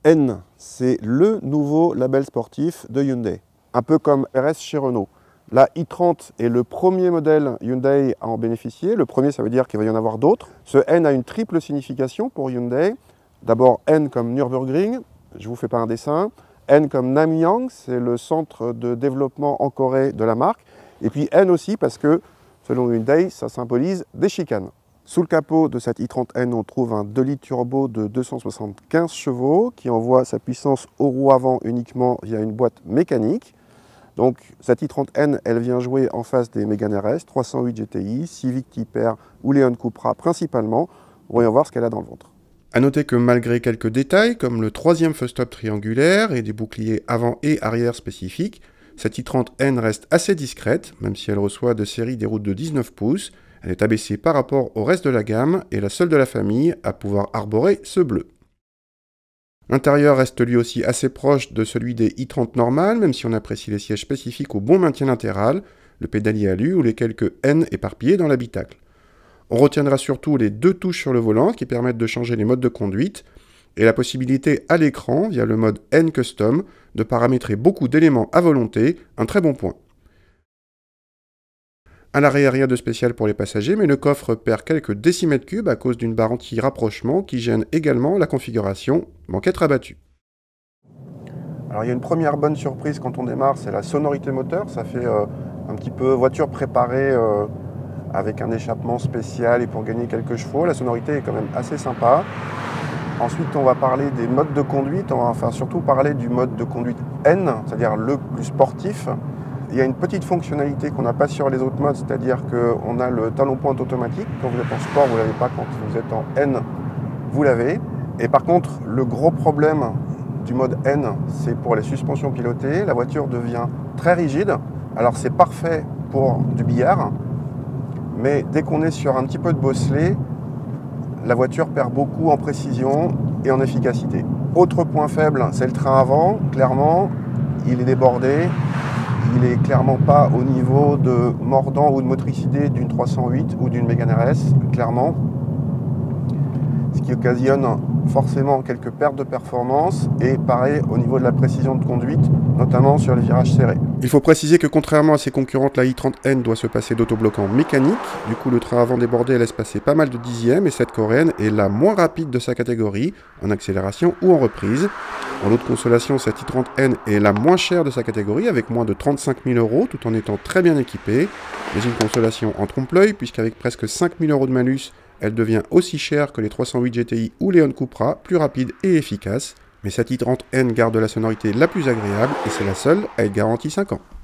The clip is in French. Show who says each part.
Speaker 1: N, c'est le nouveau label sportif de Hyundai, un peu comme RS chez Renault. La i30 est le premier modèle Hyundai à en bénéficier. Le premier, ça veut dire qu'il va y en avoir d'autres. Ce N a une triple signification pour Hyundai. D'abord N comme Nürburgring, je ne vous fais pas un dessin. N comme Namyang, c'est le centre de développement en Corée de la marque. Et puis N aussi parce que, selon Hyundai, ça symbolise des chicanes. Sous le capot de cette i30N, on trouve un 2 litres turbo de 275 chevaux qui envoie sa puissance aux roues avant uniquement via une boîte mécanique. Donc cette i30N, elle vient jouer en face des Mégane RS, 308 GTI, Civic Type R ou Leon Cupra principalement. Voyons voir ce qu'elle a dans le ventre.
Speaker 2: A noter que malgré quelques détails, comme le troisième feu-stop triangulaire et des boucliers avant et arrière spécifiques, cette i30N reste assez discrète, même si elle reçoit de série des routes de 19 pouces. Elle est abaissée par rapport au reste de la gamme et la seule de la famille à pouvoir arborer ce bleu. L'intérieur reste lui aussi assez proche de celui des i30 normales, même si on apprécie les sièges spécifiques au bon maintien latéral, le pédalier alu ou les quelques N éparpillés dans l'habitacle. On retiendra surtout les 2 touches sur le volant qui permettent de changer les modes de conduite et la possibilité à l'écran, via le mode N Custom, de paramétrer beaucoup d'éléments à volonté, un très bon point. À l'arrière, rien de spécial pour les passagers, mais le coffre perd quelques décimètres cubes à cause d'une barre anti-rapprochement qui gêne également la configuration, banquette rabattue.
Speaker 1: Alors il y a une première bonne surprise quand on démarre, c'est la sonorité moteur. Ça fait un petit peu voiture préparée avec un échappement spécial et pour gagner quelques chevaux. La sonorité est quand même assez sympa. Ensuite, on va parler des modes de conduite. On va surtout parler du mode de conduite N, c'est-à-dire le plus sportif. Il y a une petite fonctionnalité qu'on n'a pas sur les autres modes, c'est-à-dire qu'on a le talon pointe automatique. Quand vous êtes en sport, vous ne l'avez pas. Quand vous êtes en N, vous l'avez. Et par contre, le gros problème du mode N, c'est pour les suspensions pilotées. La voiture devient très rigide. Alors c'est parfait pour du billard, mais dès qu'on est sur un petit peu de bosselet, la voiture perd beaucoup en précision et en efficacité. Autre point faible, c'est le train avant. Clairement, il est débordé. Il n'est clairement pas au niveau de mordant ou de motricité d'une 308 ou d'une Mégane RS, clairement. Ce qui occasionne forcément quelques pertes de performance et pareil au niveau de la précision de conduite, notamment sur les virages serrés.
Speaker 2: Il faut préciser que contrairement à ses concurrentes, la i30N doit se passer d'autobloquant mécanique. Du coup, le train avant débordé laisse passer pas mal de dixièmes et cette coréenne est la moins rapide de sa catégorie, en accélération ou en reprise. En lot de consolation, cette i30N est la moins chère de sa catégorie, avec moins de 35 000 € tout en étant très bien équipée. Mais une consolation en trompe-l'œil, puisqu'avec presque 5 000 € de malus, elle devient aussi chère que les 308 GTI ou Leon Cupra, plus rapide et efficace. Mais cette i30N garde la sonorité la plus agréable et c'est la seule à être garantie 5 ans.